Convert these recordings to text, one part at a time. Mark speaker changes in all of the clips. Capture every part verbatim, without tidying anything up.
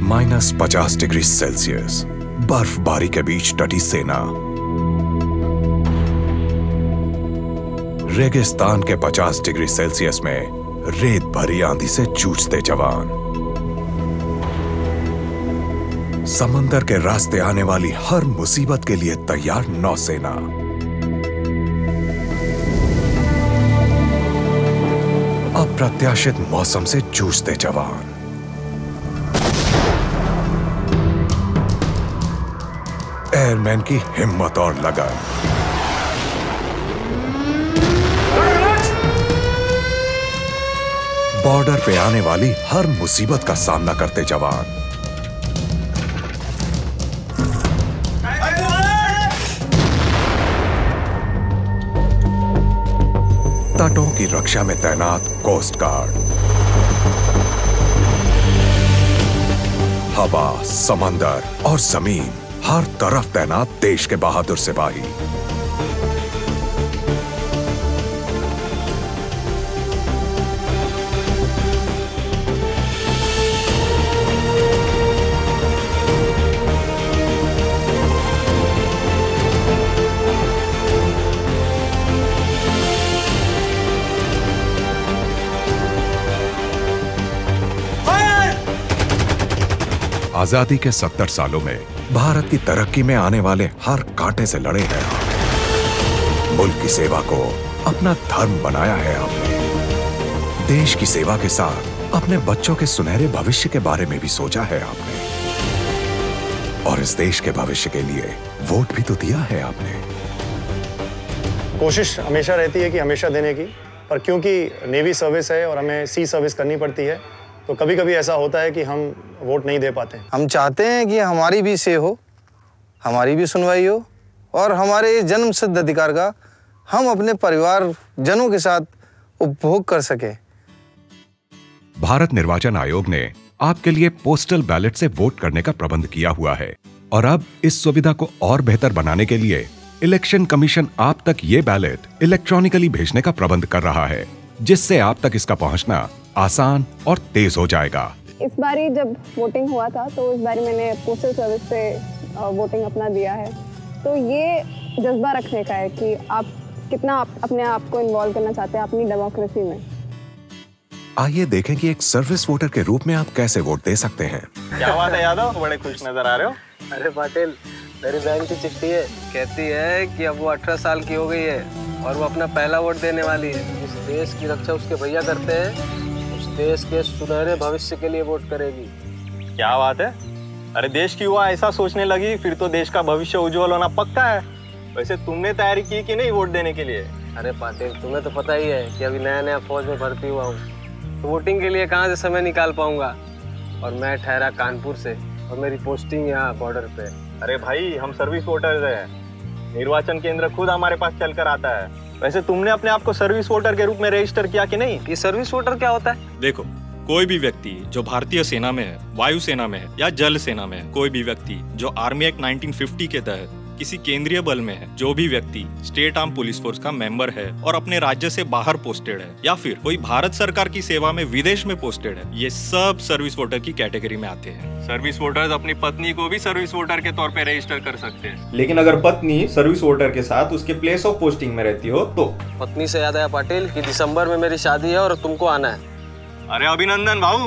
Speaker 1: Minus पचास degree Celsius बर्फबारी के बीच डटी सेना, रेगिस्तान के पचास डिग्री सेल्सियस में रेत भरी आंधी से जूझते जवान, समंदर के रास्ते आने वाली हर मुसीबत के लिए तैयार नौसेना, अप्रत्याशित मौसम से जूझते जवान, एयरमैन की हिम्मत और लगन, बॉर्डर पे आने वाली हर मुसीबत का सामना करते जवान, तटों की रक्षा में तैनात कोस्ट गार्ड, हवा, समंदर और जमीन, हर तरफ तैनात देश के बहादुर सिपाही। आजादी के सत्तर सालों में भारत की तरक्की में आने वाले हर कांटे से लड़े हैं आप। मुल्क की सेवा को अपना धर्म बनाया है आपने। देश की सेवा के साथ अपने बच्चों के सुनहरे भविष्य के बारे में भी सोचा है आपने, और इस देश के भविष्य के लिए वोट भी तो दिया है आपने।
Speaker 2: कोशिश हमेशा रहती है कि हमेशा देने की, पर क्योंकि नेवी सर्विस है और हमें सी सर्विस करनी पड़ती है, तो कभी कभी ऐसा होता है कि हम वोट नहीं दे पाते।
Speaker 3: हम चाहते हैं कि हमारी भी से हो, हमारी भी सुनवाई हो, और हमारे जन्म सिद्ध अधिकार का हम अपने परिवार जनों के साथ उपभोग कर सके।
Speaker 1: भारत निर्वाचन आयोग ने आपके लिए पोस्टल बैलेट से वोट करने का प्रबंध किया हुआ है, और अब इस सुविधा को और बेहतर बनाने के लिए इलेक्शन कमीशन आप तक ये बैलेट इलेक्ट्रॉनिकली भेजने का प्रबंध कर रहा है, जिससे आप तक इसका पहुंचना आसान और तेज हो जाएगा।
Speaker 4: इस बारी जब वोटिंग हुआ था तो इस बारी मैंने पोस्टल सर्विस से वोटिंग अपना दिया है, तो ये जज्बा रखने का है कि आप कितना आप अपने आप को इन्वॉल्व करना चाहते हैं अपनी डेमोक्रेसी में।
Speaker 1: आइए देखें कि एक सर्विस वोटर के रूप में आप कैसे वोट दे सकते हैं।
Speaker 5: क्या बात है यादव, बड़े खुश नजर आ रहे हो।
Speaker 3: अरे पाटिल, मेरी बहन की चिट्ठी है, कहती है कि अब वो अठारह साल की हो गई है और वो अपना पहला वोट देने वाली है। इस देश की रक्षा उसके भैया करते हैं, देश के सुनहरे भविष्य के लिए वोट करेगी।
Speaker 5: क्या बात है। अरे देश की युवा ऐसा सोचने लगी, फिर तो देश का भविष्य उज्जवल होना पक्का है। वैसे तुमने तैयारी की कि नहीं वोट देने के लिए?
Speaker 3: अरे पाटिल, तुम्हें तो पता ही है कि अभी नया नया फौज में भर्ती हुआ हूँ, तो वोटिंग के लिए कहाँ से समय निकाल पाऊंगा, और मैं ठहरा कानपुर से और मेरी पोस्टिंग यहाँ बॉर्डर पे।
Speaker 5: अरे भाई, हम सर्विस वोटर्स हैं, निर्वाचन केंद्र खुद हमारे पास चल कर आता है। वैसे तुमने अपने आप को सर्विस वोटर के रूप में रजिस्टर किया कि नहीं?
Speaker 3: ये सर्विस वोटर क्या होता है?
Speaker 6: देखो, कोई भी व्यक्ति जो भारतीय सेना में है, वायु सेना में है या जल सेना में है, कोई भी व्यक्ति जो आर्मी एक्ट उन्नीस सौ पचास के तहत किसी केंद्रीय बल में है, जो भी व्यक्ति स्टेट आर्म पुलिस फोर्स का मेंबर है और अपने राज्य से बाहर पोस्टेड है, या फिर कोई भारत सरकार की सेवा में विदेश में पोस्टेड है, ये सब सर्विस वोटर की कैटेगरी में आते हैं।
Speaker 5: सर्विस वोटर्स अपनी पत्नी को भी सर्विस वोटर के तौर पे रजिस्टर कर सकते हैं।
Speaker 6: लेकिन अगर पत्नी सर्विस वोटर के साथ उसके प्लेस ऑफ पोस्टिंग में रहती हो तो।
Speaker 3: पत्नी से याद आया पाटिल कि दिसंबर में मेरी शादी है और तुमको आना है।
Speaker 5: अरे अभिनंदन बाबू।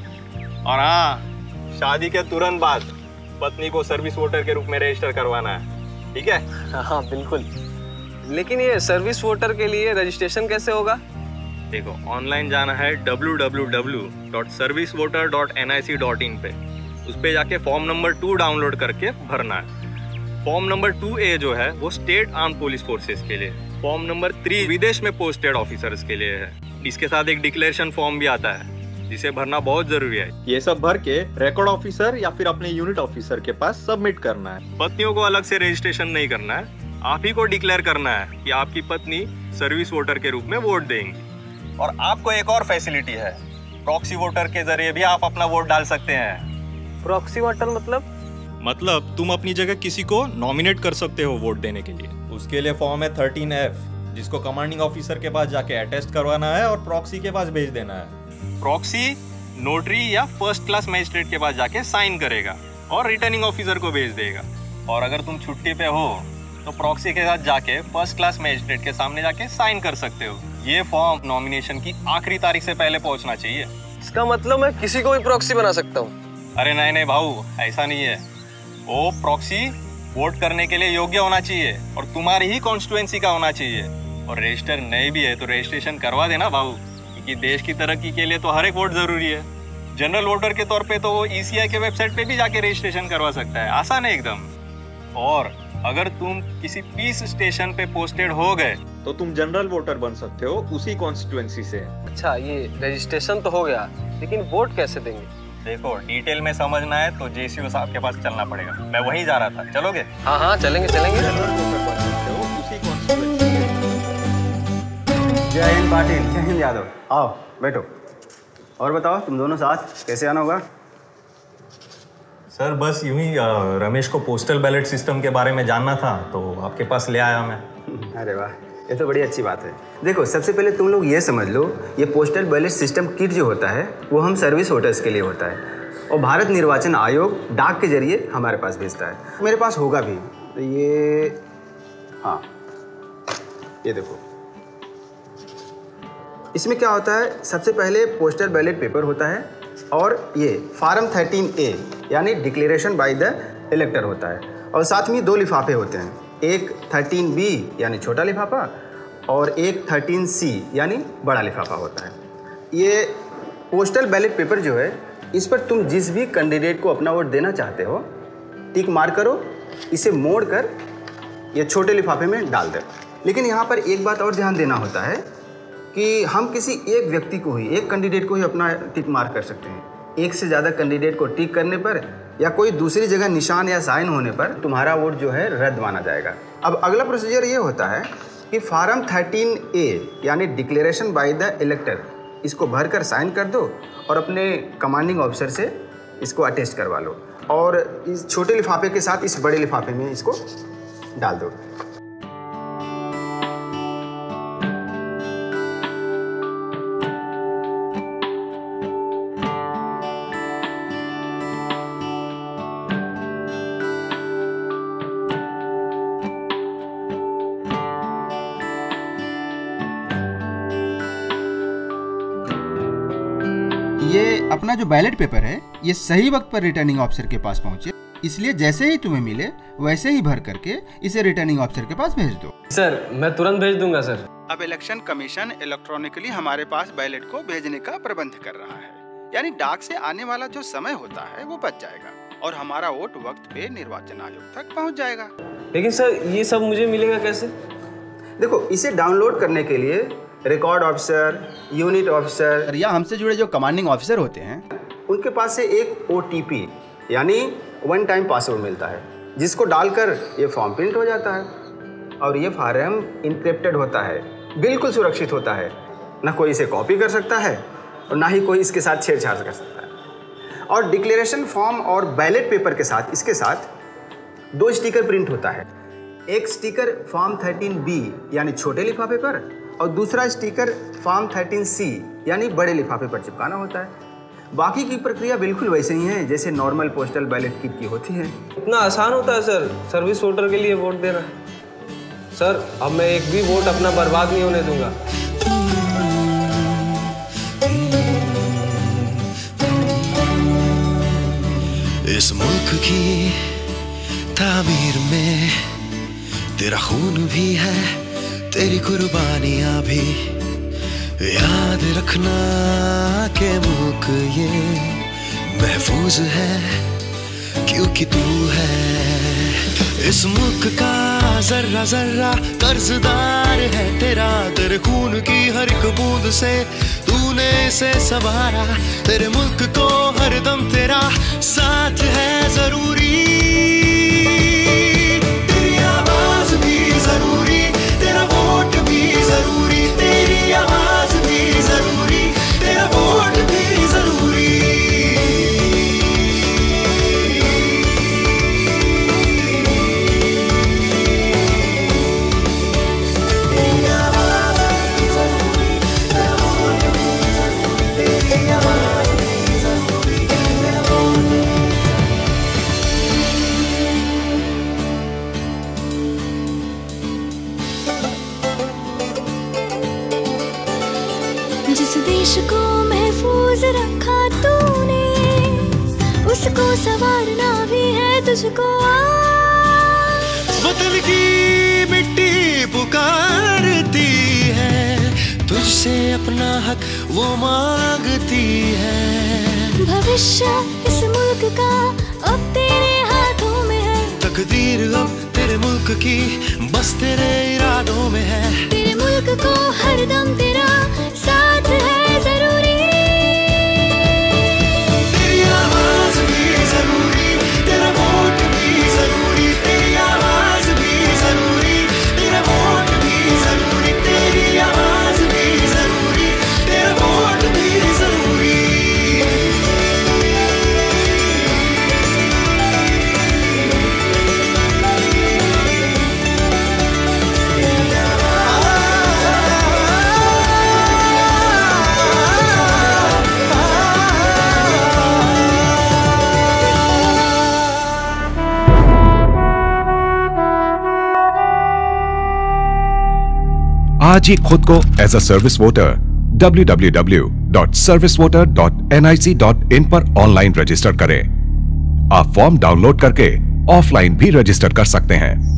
Speaker 5: और हाँ, शादी के तुरंत बाद पत्नी को सर्विस वोटर के रूप में रजिस्टर करवाना है, ठीक है?
Speaker 3: हाँ बिल्कुल। लेकिन ये सर्विस वोटर के लिए रजिस्ट्रेशन कैसे होगा?
Speaker 5: देखो, ऑनलाइन जाना है W W W dot service voter dot N I C dot in पे। उस पे जाके फॉर्म नंबर टू डाउनलोड करके भरना है। फॉर्म नंबर टू ए जो है वो स्टेट आर्म पुलिस फोर्सेस के लिए, फॉर्म नंबर थ्री विदेश में पोस्टेड ऑफिसर्स के लिए है। इसके साथ एक डिक्लेरेशन फॉर्म भी आता है जिसे भरना बहुत जरूरी है। ये सब भर के रिकॉर्ड ऑफिसर या फिर अपने यूनिट ऑफिसर के पास सबमिट करना है। पत्नियों को अलग से रजिस्ट्रेशन नहीं करना है, आप ही को डिक्लेयर करना है कि आपकी पत्नी सर्विस वोटर के रूप में वोट देंगी। और आपको एक और फैसिलिटी है, प्रॉक्सी वोटर के जरिए भी आप अपना वोट डाल सकते हैं।
Speaker 3: प्रॉक्सी वोटर मतलब?
Speaker 6: मतलब तुम अपनी जगह किसी को नॉमिनेट कर सकते हो वोट देने के लिए। उसके लिए फॉर्म है थर्टीन एफ, जिसको कमांडिंग ऑफिसर के पास जाके अटेस्ट करवाना है और प्रॉक्सी के पास भेज देना है।
Speaker 5: प्रॉक्सी नोटरी या फर्स्ट क्लास मजिस्ट्रेट के पास जाके साइन करेगा और रिटर्निंग ऑफिसर को भेज देगा। और अगर तुम छुट्टी पे हो तो प्रॉक्सी के साथ जाके फर्स्ट क्लास मजिस्ट्रेट के सामने जाके साइन कर सकते हो। ये फॉर्म नॉमिनेशन की आखिरी तारीख से पहले पहुंचना चाहिए।
Speaker 3: इसका मतलब मैं किसी को भी प्रॉक्सी बना सकता हूँ?
Speaker 5: अरे नहीं नहीं भाऊ, ऐसा नहीं है। वो प्रॉक्सी वोट करने के लिए योग्य होना चाहिए और तुम्हारी ही कॉन्स्टिट्यूएंसी का होना चाहिए। और रजिस्टर नहीं भी है तो रजिस्ट्रेशन करवा देना भाऊ, क्योंकि देश की तरक्की के लिए तो हर एक वोट जरूरी है। जनरल वोटर के तौर पे तो वो ईसीआई के वेबसाइट पे भी जाके रजिस्ट्रेशन करवा सकता है, आसान है एकदम। और अगर तुम किसी पीस स्टेशन पे पोस्टेड हो गए तो तुम जनरल वोटर बन सकते हो उसी कॉन्स्टिट्यूएंसी से।
Speaker 3: अच्छा, ये रजिस्ट्रेशन तो हो गया, लेकिन वोट कैसे देंगे?
Speaker 5: देखो, डिटेल में समझना है तो जेसीओ साहब के पास चलना पड़ेगा। मैं वहीं जा रहा था, चलोगे?
Speaker 3: हाँ हाँ चलेंगे चलेंगे।
Speaker 5: जनरल वोटर बन सकते हो उसी कॉन्स्टिट्यूएंसी से।
Speaker 7: जय हिंद पाटिल। जय हिंद यादव। आओ बैठो। और बताओ, तुम दोनों साथ कैसे आना होगा?
Speaker 5: सर बस यूं ही रमेश को पोस्टल बैलेट सिस्टम के बारे में जानना था तो आपके पास ले आया मैं।
Speaker 7: अरे वाह, ये तो बड़ी अच्छी बात है। देखो, सबसे पहले तुम लोग ये समझ लो, ये पोस्टल बैलेट सिस्टम किट जो होता है वो हम सर्विस वोटर्स के लिए होता है और भारत निर्वाचन आयोग डाक के जरिए हमारे पास भेजता है। मेरे पास होगा भी तो ये, हाँ ये देखो। इसमें क्या होता है, सबसे पहले पोस्टल बैलेट पेपर होता है और ये फार्म थर्टीन ए यानी डिक्लेरेशन बाय द इलेक्टर होता है। और साथ में दो लिफाफे होते हैं, एक थर्टीन बी यानी छोटा लिफाफा और एक थर्टीन सी यानी बड़ा लिफाफा होता है। ये पोस्टल बैलेट पेपर जो है, इस पर तुम जिस भी कैंडिडेट को अपना वोट देना चाहते हो टिक मार करो, इसे मोड़ कर ये छोटे लिफाफे में डाल दो। लेकिन यहाँ पर एक बात और ध्यान देना होता है कि हम किसी एक व्यक्ति को ही, एक कैंडिडेट को ही अपना टिक मार्क कर सकते हैं। एक से ज़्यादा कैंडिडेट को टिक करने पर या कोई दूसरी जगह निशान या साइन होने पर तुम्हारा वोट जो है रद्द माना जाएगा। अब अगला प्रोसीजर ये होता है कि फार्म थर्टीन ए यानी डिक्लेरेशन बाय द इलेक्टर, इसको भर कर साइन कर दो और अपने कमांडिंग ऑफिसर से इसको अटेस्ट करवा लो और इस छोटे लिफाफे के साथ इस बड़े लिफाफे में इसको डाल दो। ये अपना जो बैलेट पेपर है ये सही वक्त पर रिटर्निंग ऑफिसर के पास पहुंचे, इसलिए जैसे ही तुम्हें मिले वैसे ही भर करके इसे रिटर्निंग ऑफिसर के पास भेज दो।
Speaker 3: सर मैं तुरंत भेज दूंगा सर।
Speaker 7: अब इलेक्शन कमीशन इलेक्ट्रॉनिकली हमारे पास बैलेट को भेजने का प्रबंध कर रहा है, यानी डाक से आने वाला जो समय होता है वो बच जाएगा और हमारा वोट वक्त पे निर्वाचन आयोग तक पहुंच जाएगा।
Speaker 3: लेकिन सर ये सब मुझे मिलेगा कैसे?
Speaker 7: देखो, इसे डाउनलोड करने के लिए रिकॉर्ड ऑफिसर, यूनिट ऑफिसर या हमसे जुड़े जो कमांडिंग ऑफिसर होते हैं उनके पास से एक ओ टी पी यानी वन टाइम पासवर्ड मिलता है, जिसको डालकर ये फॉर्म प्रिंट हो जाता है और ये फॉर्म इनक्रिप्टेड होता है, बिल्कुल सुरक्षित होता है। ना कोई इसे कॉपी कर सकता है और ना ही कोई इसके साथ छेड़छाड़ कर सकता है। और डिक्लेरेशन फॉर्म और बैलेट पेपर के साथ इसके साथ दो स्टिकर प्रिंट होता है, एक स्टिकर फॉर्म थर्टीन बी यानी छोटे लिफाफे पर और दूसरा स्टिकर फॉर्म थर्टीन सी यानी बड़े लिफाफे पर चिपकाना होता है। बाकी की प्रक्रिया बिल्कुल वैसे ही है जैसे नॉर्मल पोस्टल बैलेट किट की होती है।
Speaker 3: इतना आसान होता है सर सर्विस वोटर के लिए वोट देना? सर अब मैं एक भी वोट अपना बर्बाद नहीं होने दूंगा।
Speaker 8: इस मुल्क की तामीर में तेरा खून भी है, तेरी कुर्बानियां भी। याद रखना के मुल्क ये महफूज है क्योंकि तू है। इस मुल्क का जर्रा जर्रा कर्जदार है तेरा, तेरे खून की हर एक बूंद से तूने इसे संवारा। तेरे मुल्क को हरदम तेरा साथ है जरूरी, तेरी आवाज भी जरूरी, तेरा वोट भी जरूरी, तेरी आवाज भी जरूरी, तेरा वोट भी जरूरी।
Speaker 9: जिस देश को महफूज रखा तूने, उसको संवारना भी है तुझको आज।
Speaker 8: वतन की मिट्टी पुकारती है, तुझसे अपना हक वो मांगती है।
Speaker 9: भविष्य इस मुल्क का अब तेरे हाथों में है,
Speaker 8: तकदीर अब तेरे मुल्क की बस तेरे इरादों में है।
Speaker 9: तेरे मुल्क को हरदम तेरा साथ है जरूरी।
Speaker 8: तेरी आवाज भी जरूरी, तेरा वोट भी जरूरी, तेरी आवाज भी जरूरी, तेरा वोट भी जरूरी, तेरी आवाज भी जरूरी, तेरा वोट भी जरूरी।
Speaker 1: आज ही खुद को as a service voter W W W dot service voter dot N I C dot in पर ऑनलाइन रजिस्टर करें। आप फॉर्म डाउनलोड करके ऑफलाइन भी रजिस्टर कर सकते हैं।